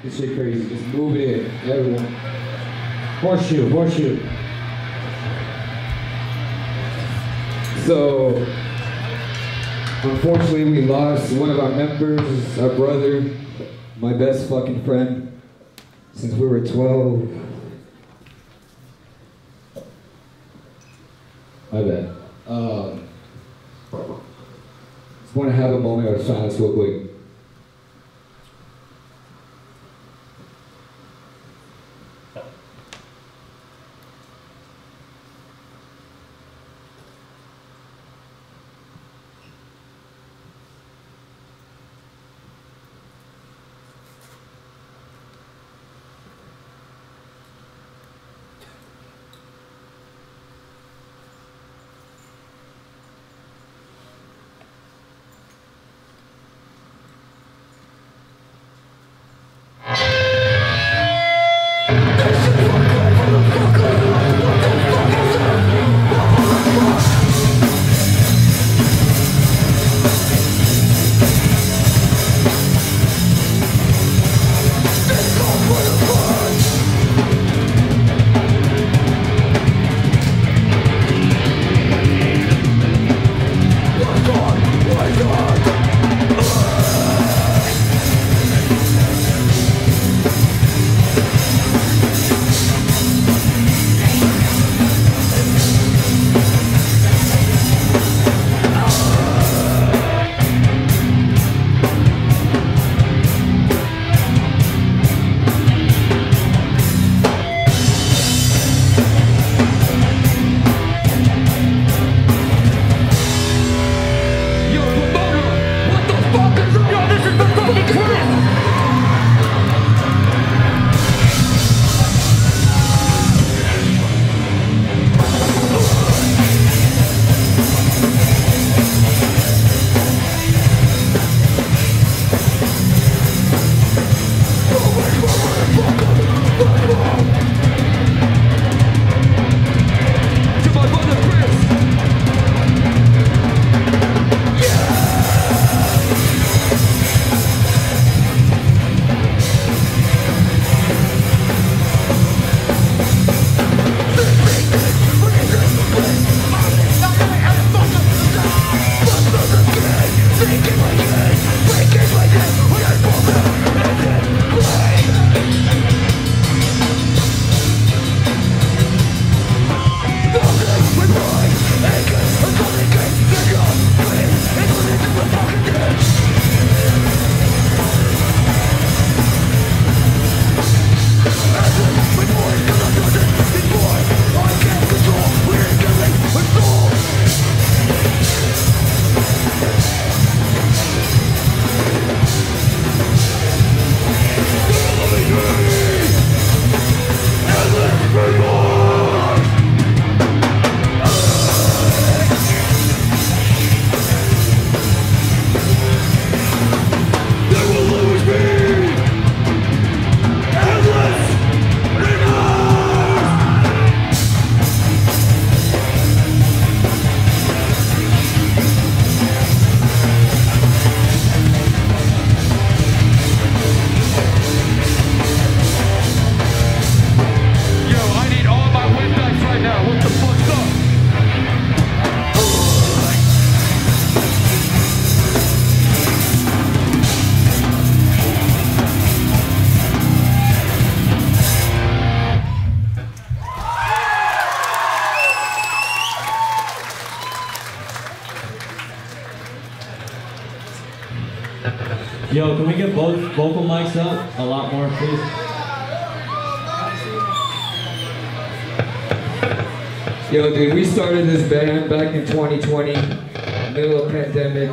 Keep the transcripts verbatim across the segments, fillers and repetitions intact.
This shit crazy. Just move it in, everyone. Horseshoe, horseshoe. So, unfortunately, we lost one of our members, our brother, my best fucking friend, since we were twelve. My bad. Um, just want to have a moment of silence real quick. Yo, can we get both vocal mics up a lot more, please? Yo, dude, we started this band back in twenty twenty, middle of pandemic.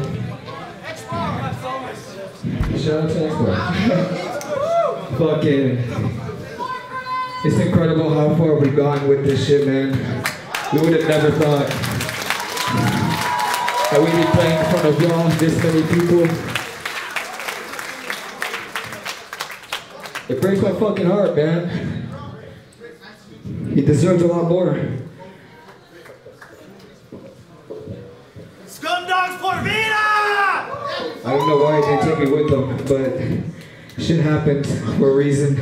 Shout out to Expo. Fucking, it's incredible how far we've gone with this shit, man. We would have never thought that we'd be playing in front of y'all, this many people. It breaks my fucking heart, man. He deserves a lot more. Scumdogs por vida! I don't know why he didn't take me with him, but Shit happens for a reason.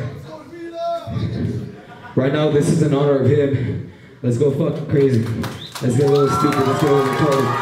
Right now, this is in honor of him. Let's go fucking crazy. Let's get a little stupid. Let's get a little retarded.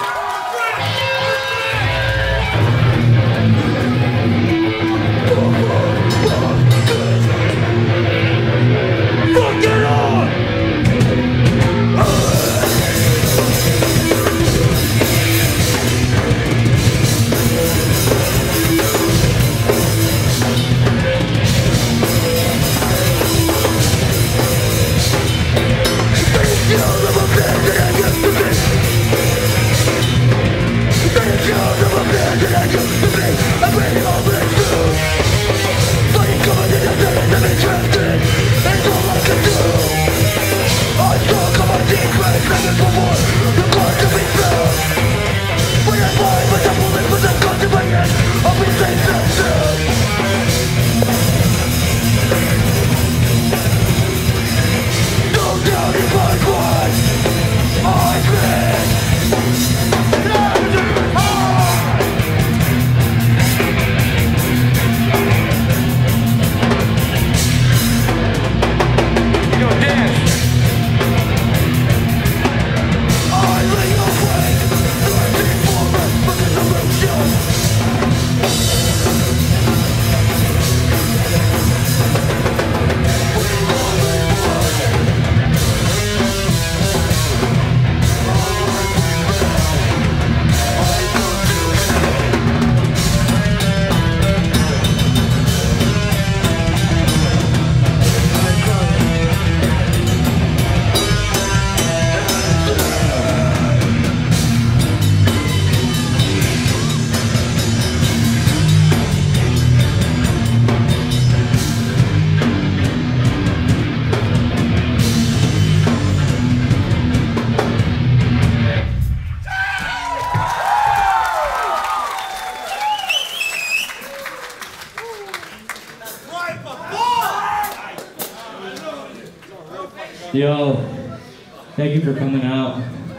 Yo, thank you for coming out.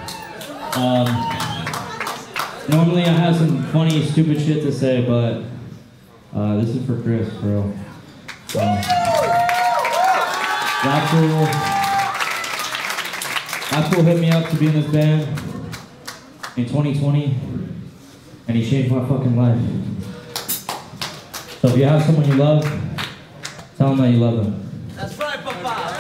Um, normally I have some funny, stupid shit to say, but uh, this is for Chris, bro. Um, that fool, that fool hit me up to be in this band in twenty twenty, and he changed my fucking life. So if you have someone you love, tell them that you love them. That's right, Papa.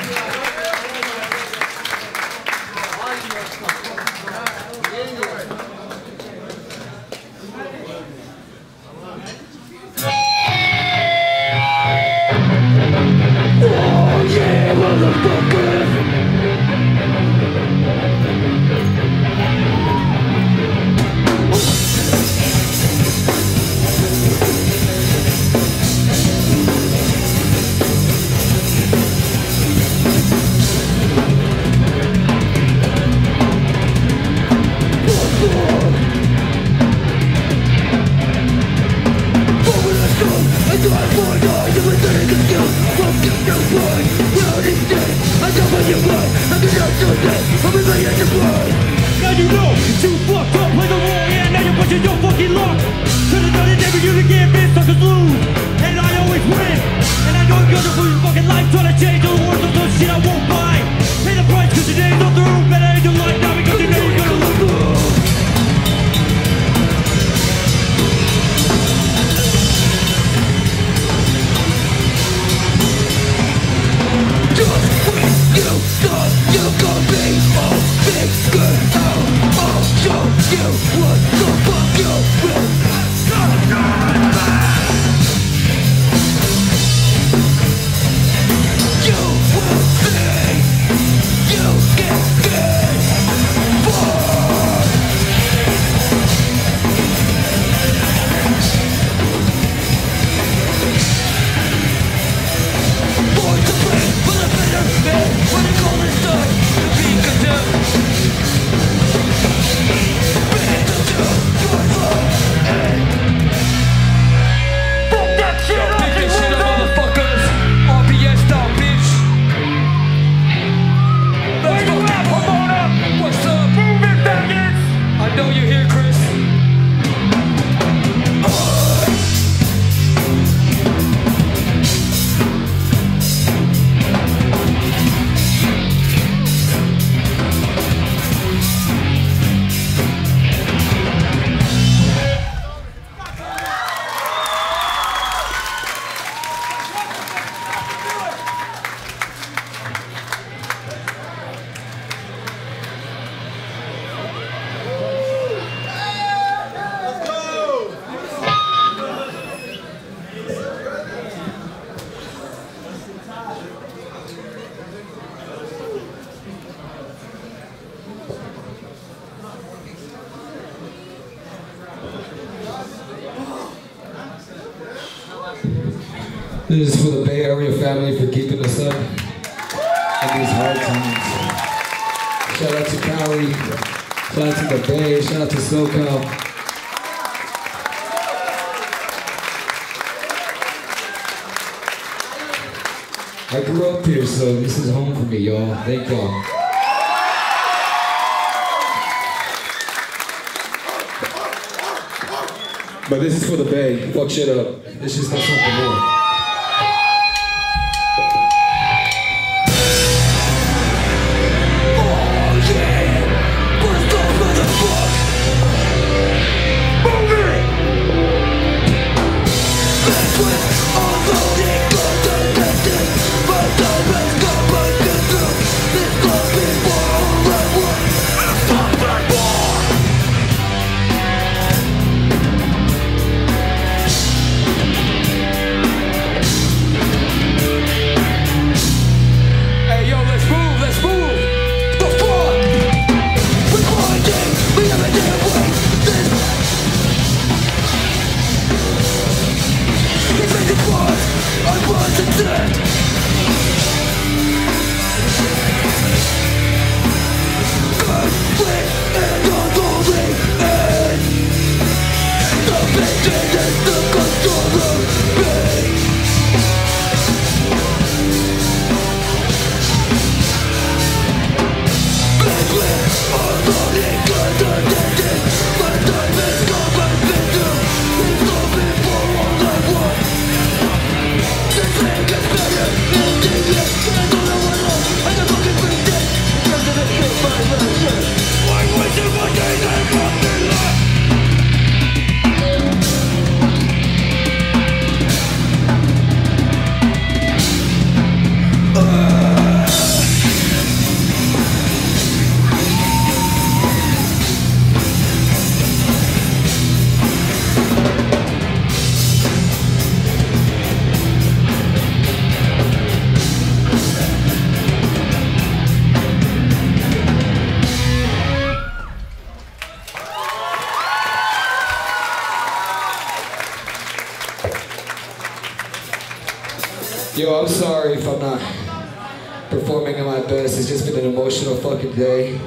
Now you know, you fucked up, play the wrong hand, now you're pushing your fucking luck. Should've done it never, you to get bitch, suckers lose. And I always win. And I know you're gonna lose your fucking life, trying to change all the words of some shit I won't buy. Pay the price cause your days are through, better end your life now because you know you're gonna lose. This is for the Bay Area family for keeping us up in these hard times. Shout out to Cali, shout out to the Bay, shout out to SoCal. I grew up here, so this is home for me, y'all. Thank y'all. But this is for the Bay. Fuck shit up. This just got something more. Yo, I'm sorry if I'm not performing at my best. It's just been an emotional fucking day.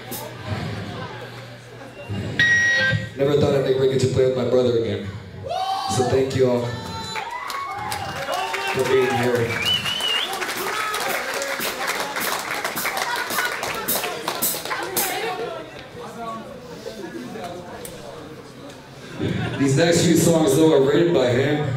Never thought I'd ever get to play with my brother again. So thank you all for being here. These next few songs though are written by him.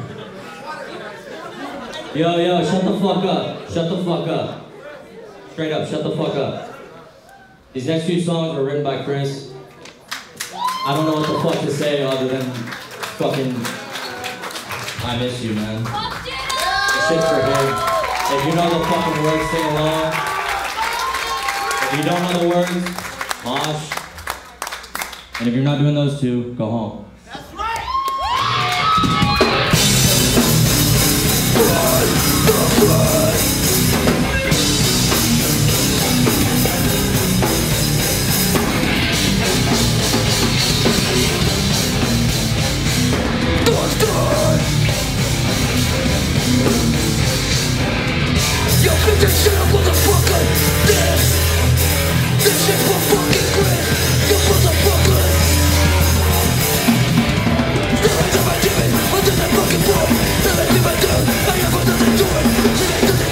Yo, yo, shut the fuck up. Shut the fuck up. Straight up, shut the fuck up. These next few songs were written by Chris. I don't know what the fuck to say other than fucking, I miss you, man. This shit's for him. If you know the fucking words, sing along. If you don't know the words, mosh. And if you're not doing those two, go home. This shit motherfucker, this This shit for fucking Chris, you motherfucker. Still I never give it, until I fucking broke. Still I never do, I never nothing to it.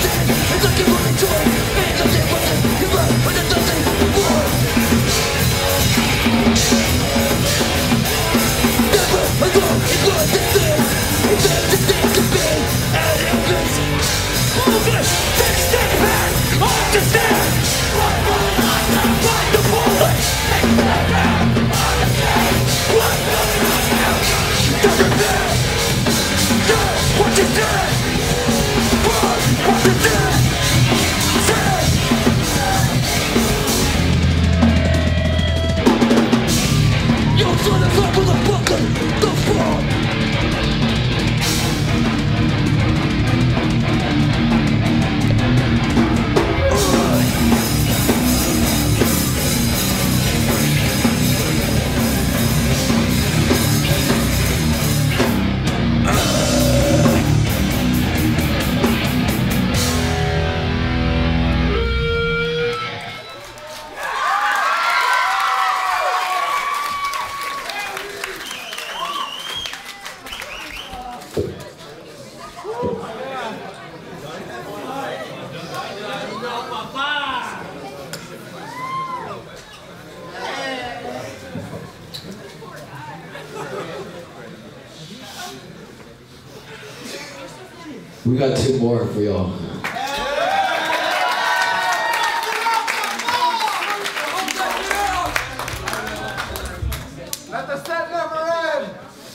We got two more for y'all. Let the set never end!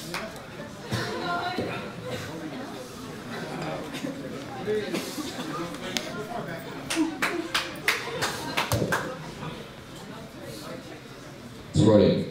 It's running.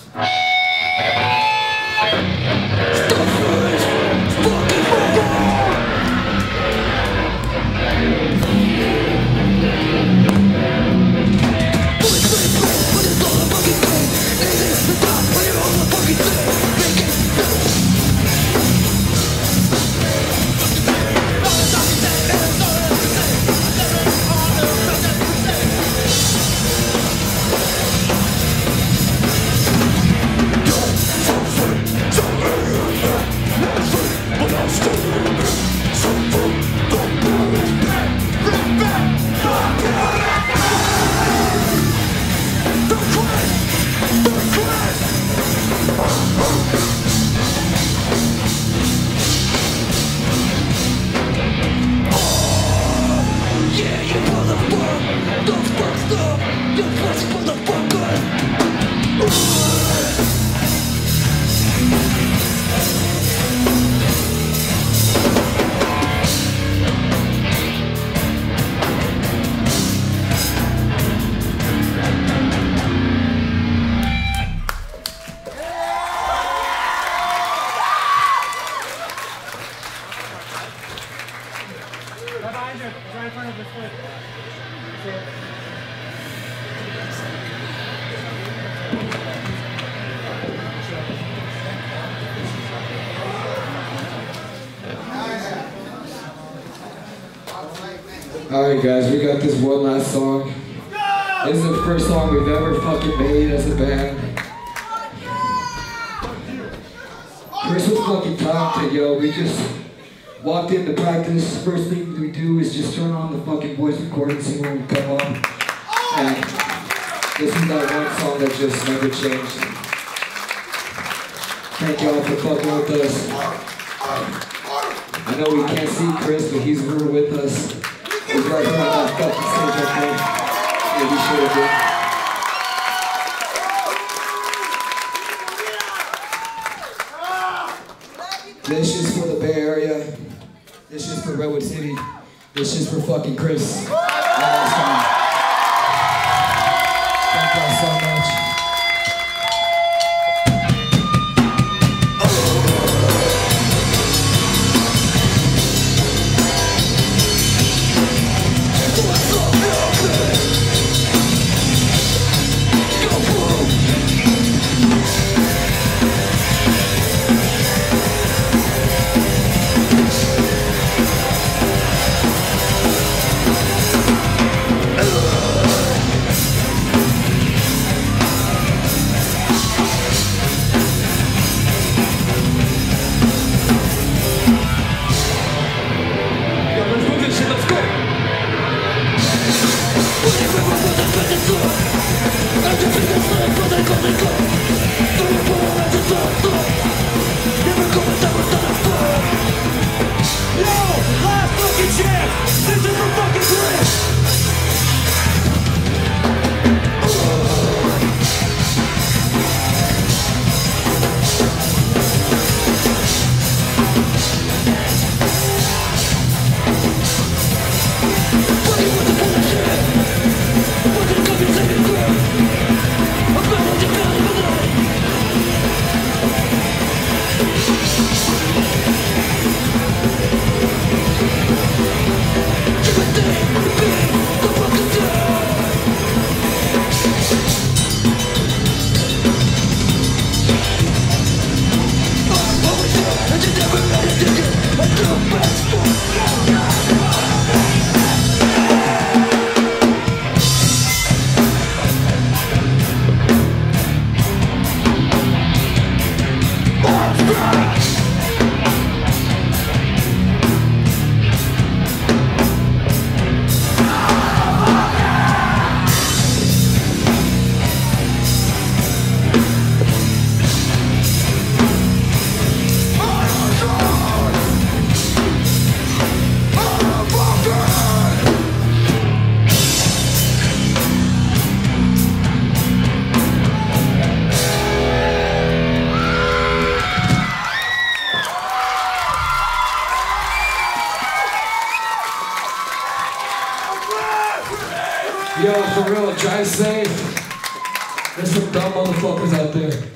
Alright guys, we got this one last song. This is the first song we've ever fucking made as a band. Chris was fucking talented, yo. We just walked into practice. First thing we do is just turn on the fucking voice recording, see when we come up. And this is that one song that just never changed. Thank y'all for fucking with us. I know we can't see Chris, but he's here with us. He's right here on that fucking stage up there. Yeah, he should have been. This is for the Bay Area. This is for Redwood City. This is for fucking Chris. One last time. Thank y'all so much. Yo, for real, try to say there's some dumb motherfuckers out there.